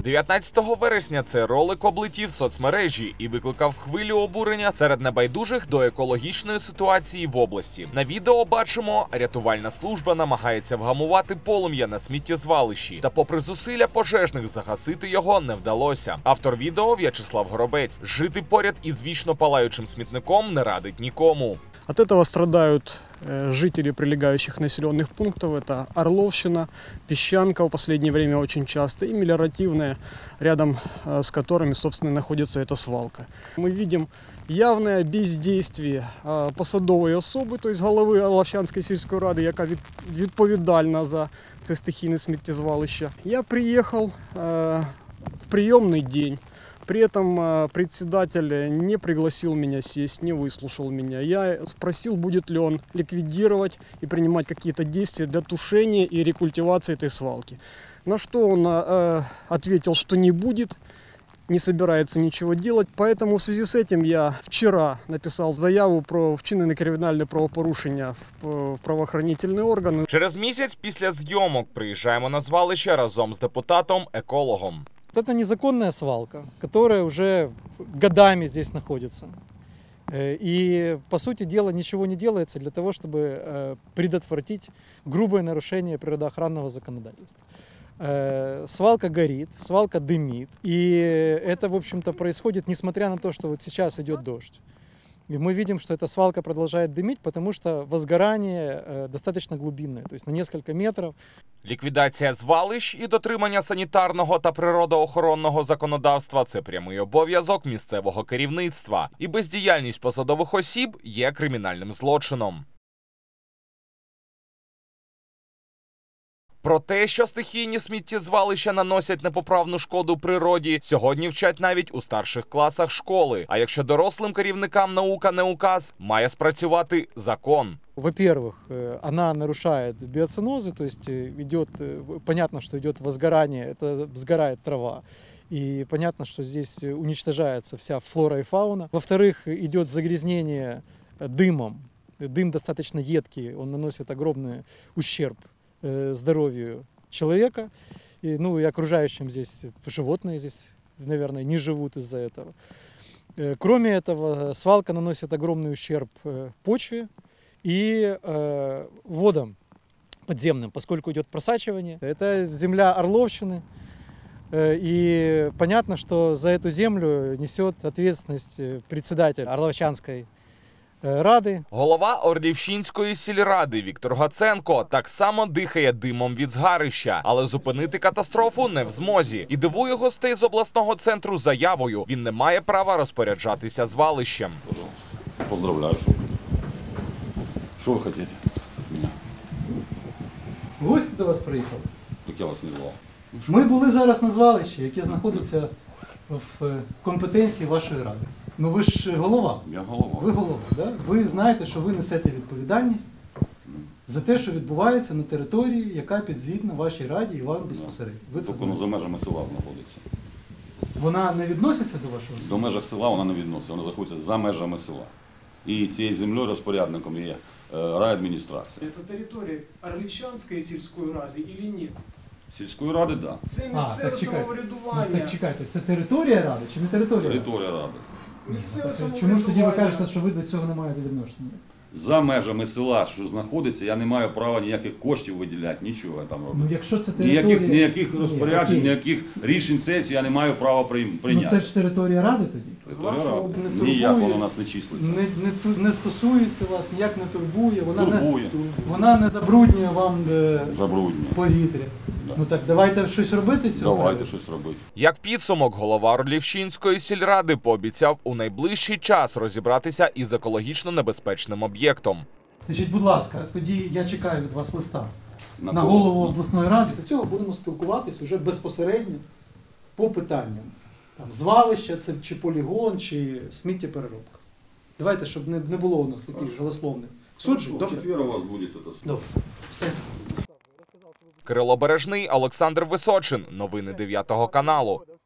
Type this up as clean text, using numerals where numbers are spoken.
19 вересня цей ролик облетів соцмережі і викликав хвилю обурення серед небайдужих до екологічної ситуації в області. На відео бачимо, рятувальна служба намагається вгамувати полум'я на сміттєзвалищі, та попри зусилля пожежних загасити його не вдалося. Автор відео В'ячеслав Горобець. Жити поряд із вічно палаючим смітником не радить нікому. От этого страдают жители прилегающих населенных пунктов. Это Орловщина, Песчанка в последнее время очень часто и Мелиоративная, рядом с которыми, собственно, находится эта свалка. Мы видим явное бездействие посадової особи, то есть голови Орловчанської сільської ради, яка відповідальна за це стихійне сміттєзвалище. Я приехал в приемный день. При этом председатель не пригласил меня сесть, не выслушал меня. Я спросил, будет ли он ликвидировать и принимать какие-то действия для тушения и рекультивации этой свалки. На что он ответил, что не будет, не собирается ничего делать. Поэтому в связи с этим я вчера написал заяву про вчинене кримінальне правопорушення в правоохоронительні органи. Через місяць після зйомок приїжджаємо на звалище разом з депутатом-екологом. Это незаконная свалка, которая уже годами здесь находится. И, по сути дела, ничего не делается для того, чтобы предотвратить грубое нарушение природоохранного законодательства. Свалка горит, свалка дымит. И это, в общем-то, происходит, несмотря на то, что вот сейчас идет дождь. И мы видим, что эта свалка продолжает дымить, потому что возгорание достаточно глубинное, то есть на несколько метров. Ліквідація звалищ і дотримання санітарного та природоохоронного законодавства – це прямий обов'язок місцевого керівництва. І бездіяльність посадових осіб є кримінальним злочином. Про те, що стихійні сміттєзвалища наносять непоправну шкоду природі, сьогодні вчать навіть у старших класах школи. А якщо дорослим керівникам наука не указ, має спрацювати закон. Во-первых, она нарушает биоценозы, то есть понятно, что идет возгорание, это сгорает трава. И понятно, что здесь уничтожается вся флора и фауна. Во-вторых, идет загрязнение дымом. Дым достаточно едкий, он наносит огромный ущерб здоровью человека, и окружающим здесь животные здесь, наверное, не живут из-за этого. Кроме этого, свалка наносит огромный ущерб почве и водам подземным, поскольку идет просачивание. Это земля Орловщины, и понятно, что за эту землю несет ответственность председатель Орловчанской ради. Голова Орлівщинської сільради Віктор Гаценко так само дихає димом від згарища, але зупинити катастрофу не в змозі. І дивує гостей з обласного центру заявою: він не має права розпоряджатися звалищем. Поздравляю. Що ви хочете? Мене? Гості до вас приїхали? Так я вас не звав. Ми були зараз на звалищі, яке знаходиться в компетенції вашої ради. Ну ви ж голова. Я голова. Ви голова, да? Ви знаєте, що ви несете відповідальність за те, що відбувається на території, яка підзвітна вашій раді і вам безпосередньо. Ви це Тобто знаєте. за межами села знаходиться. Вона не відноситься до вашого села? До межах села вона не відноситься, вона знаходиться за межами села. І цією землею розпорядником є райадміністрація. Это территория Орлівчанської сільської ради или нет? Сільської ради, так. Да. Це місцеве самоврядування. Так чекайте, це територія ради чи не територія ради? Територія ради. Місцеве Чому ж тоді ви кажете, самоврядування. що ви до цього не маєте відношення? За межами села, що знаходиться, я не маю права ніяких коштів виділяти, нічого там робити. Ну якщо це територія... Ніяких розпоряджень, Ні, ніяких рішень сесії я не маю права прийняти. Ну це ж територія ради тоді? Територія З вашого ради. не турбує. Ніяк воно нас не числиться. Не стосується вас, ніяк не турбує, Турбує. вона не забруднює вам Забруднює. повітря. Да. Ну так давайте щось робити з цього. Давайте щось робити. Як підсумок, голова Орлівщинської сільради пообіцяв у найближчий час розібратися із екологічно небезпечним об'єктом. Значить, будь ласка, тоді я чекаю від вас листа на кого? голову обласної ради. Після цього будемо спілкуватись уже безпосередньо по питанням. Там, звалище, це чи полігон, чи сміттєпереробка. Давайте, щоб не було у нас таких голословних суджень. В четвер у вас буде це. Добре. Все. Кирило Бережний, Олександр Височин. Новини 9 каналу.